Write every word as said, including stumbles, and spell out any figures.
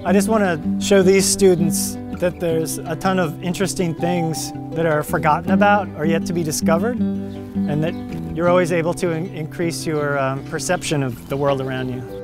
I just want to show these students that there's a ton of interesting things that are forgotten about or yet to be discovered, and that you're always able to in- increase your um, perception of the world around you.